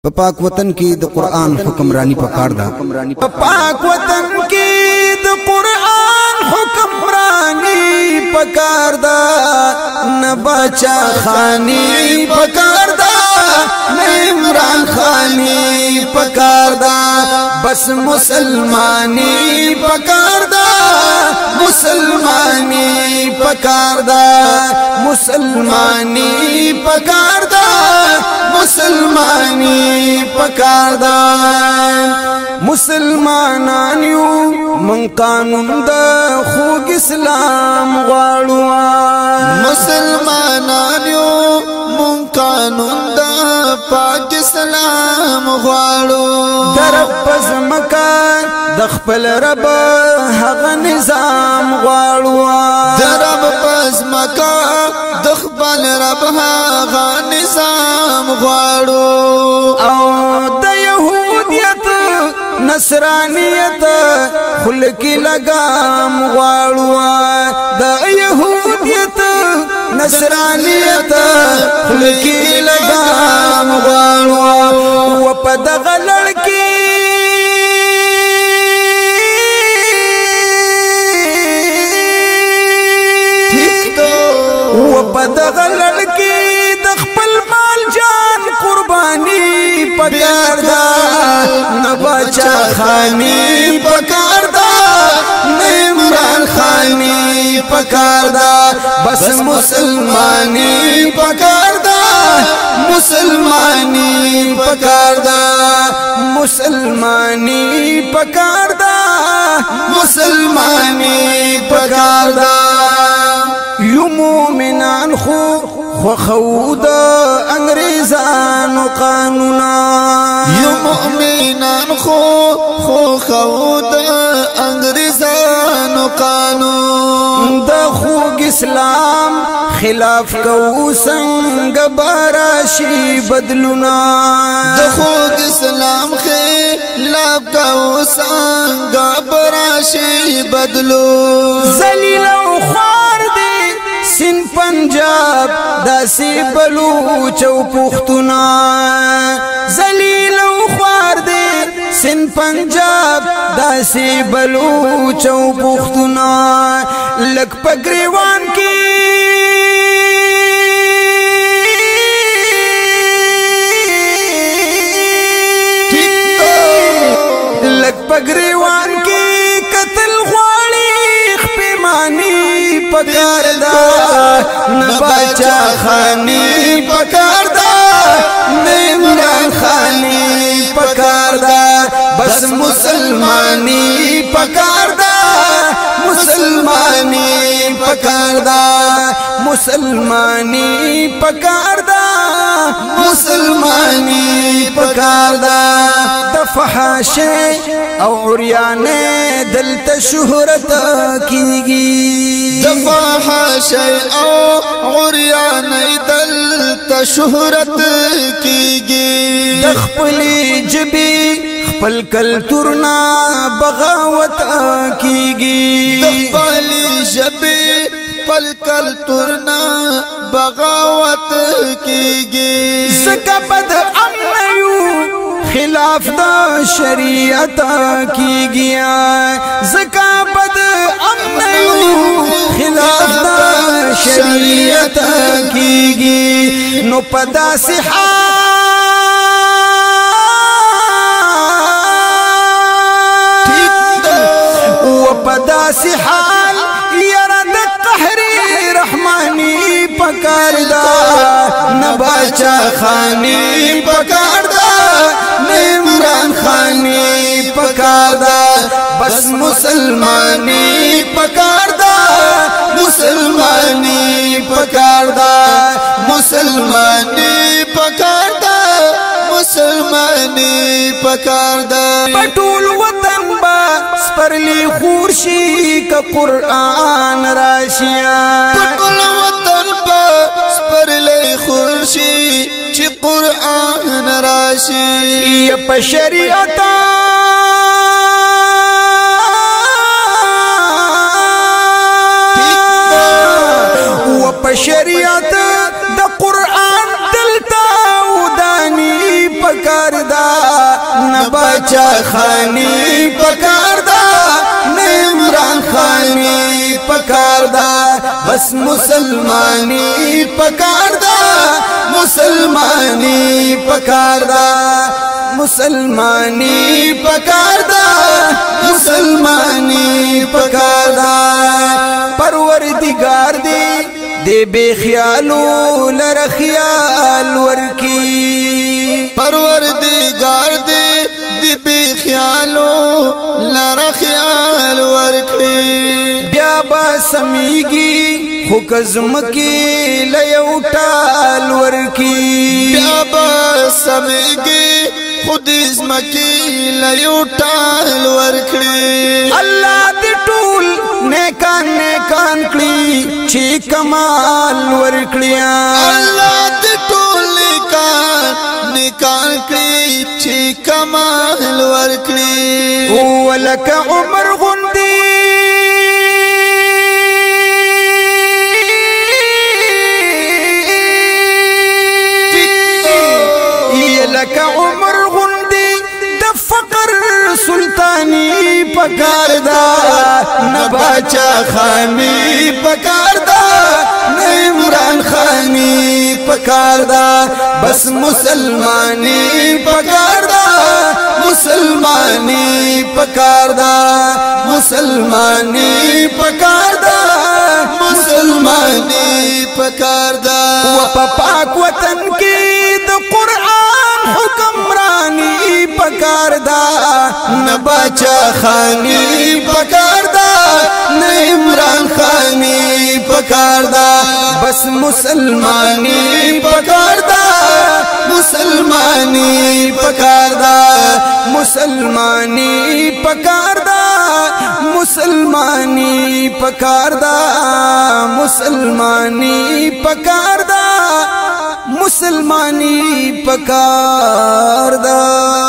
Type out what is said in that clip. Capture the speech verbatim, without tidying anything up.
په پاک وطن کې د قرآن حکمرانی پکار ده په پاک وطن کې د قرآن حکمرانی پکار ده نه باچا خانی پکار ده نه عمران خانی پکار ده بس مسلمانی پکار ده مسلمانی پکار ده مسلمانی پکار ده مسلمانی پکار ده مسلمانان یو من قانون د خوږ اسلام غواړو مسلمانان یو من قانون د پاک اسلام غواړو در پزمکا د خپل رب هغه نظام غواړو در پزمکا د خپل رب هغه نظام غواړو او د يهوديت نصرانيت خلقي لګام غواړو د يهوديت نصرانيت خلقي لګام غواړو و په دغه لړکی و په دغه لړکی د خپل مال جان قرباني پکار ده نه باچا خانی پکار ده نه عمران خانی پکار ده بس مسلمانی پکار ده مسلمانی پکار ده مسلمانی پکار ده مسلمانی پکار ده یو مومنان خو خو خود انګریزانو قانونا یو مومنان خو خو خود انګریزانو قانون د خوږ اسلام خلاف کو څنګه براشي بدلونا د خوږ اسلام خلاف کو څنګه براشي بدلو ذلیل او خوار دی سن پنجاب داسې بلوچ او پښتونا ذلیل او خوار دی سن پنجاب داسې بلوچ او پښتونا لک پګریوان کې لک پګریوان کې قتل غواړي خپېمانی پکار ده نه باچا خانی پکار ده نه عمران خانی پکار ده بس مسلمانی پکار ده مسلمانی پکار ده مسلمانی پکار ده مسلمانی پکار ده د فحاشۍ او عریانۍ دلته شهرت کیږي د فحاشۍ او عریانۍ دلته شهرت کیږي د خپلې ژبې خپل کلتور نه بغاوت کیږي د خپلې ژبې خپل کلتور نه بغاوت کیږي زکه بد امن یو خلاف د شریعت کیږي زکه بد امن یو خلاف د شریعت کیږي نو په داسې حال و په داسې حال یاره د قهر رحمانی پکار ده نه باچا خانی پکار ده نه عمران خانی پکار ده بس مسلمانی پکار ده مسلمانی پکار ده مسلمانی پکار ده مسلمانی پکار ده پټول وطن با سپرلی خورشی کا قرآن راشیا پټول وطن با سپرلی خورشی چې قرآن راشي یا په شریعت و په شریعت د قرآن دلته ودانی پکار نباچا خانی پکار دا عمران خانی پکار دا بس مسلمانی پکار دا مسلمانی پکار دا مسلمانی پکار دا مسلمانی پکار دا پروردگار دی دے بے خیالو لر خیال ورکی پروردگار دے دی بے خیالو لر خیال ورکی بیا با سمیگی خوکزم کی لیوٹال ورکی بیا با سمیگی خود اسم کی لیوٹال ورکی اللہ دی ٹول نیکان نیکان کلی چی کمال ورکلیا اللہ دی ٹول نیکان نیکان کلی چی کمال ورکلی ولک عمر غندی لک عمر غندی د فقر سلطانی پکار دا نباچا خانی پکار دا عمران خانی پکار دا بس مسلمانی پکار دا مسلمانی پکار دا مسلمانی پکار دا مسلمانی پکار دا و پاک وطن کی د قرآن حکمرانی پکار دا نباچا خانی پکار دا عمران خانی پکار دا بس مسلمانی پکار دا مسلمانی پکار دا مسلمانی پکار دا مسلمانی پکار دا مسلمانی پکار دا مسلمانی پکار دا